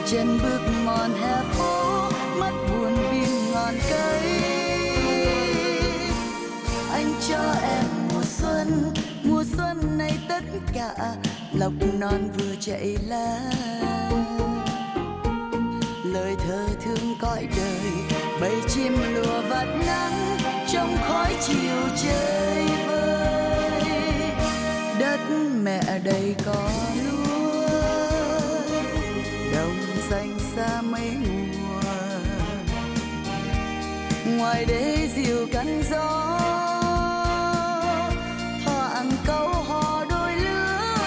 chân bước mòn hè phố, mắt buồn biên ngọn cây. Anh cho em mùa xuân này tất cả lộc non vừa chảy lá. Lời thơ thương cõi đời, bầy chim lùa vạt nắng trong khói chiều chơi vơi. Đất mẹ đầy cỏ lúa, đồng xanh xa mấy mùa. Ngoài đê diều cắn gió, thoảng câu hò đôi lứa.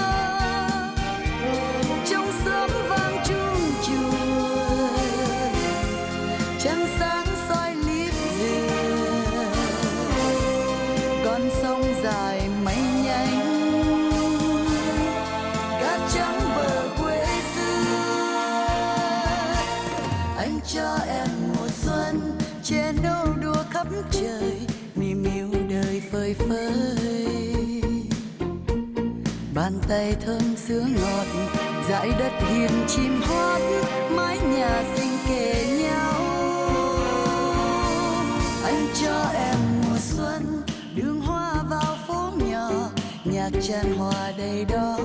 Trong sớm vang chuông chùa, trăng sáng soi liếp dừa. Con sông dài mây nhanh, cát trắng bờ quê xưa. Anh cho em mùa xuân, che nâu đua khắp trời, niềm yêu đời phơi phới. Bàn tay thơm sữa ngọt, dải đất hiền chim hót, mái nhà xinh kề nhau. Anh cho em mùa xuân, đường hoa vào phố nhỏ, nhạc tràn hòa đầy đó.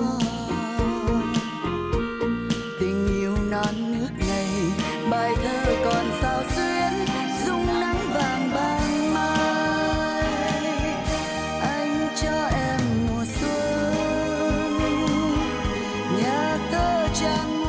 Tình yêu non nước này, bài thơ còn sao xuyến, dung nắng vàng ban mai. Anh cho em mùa xuân, nhà thơ tràn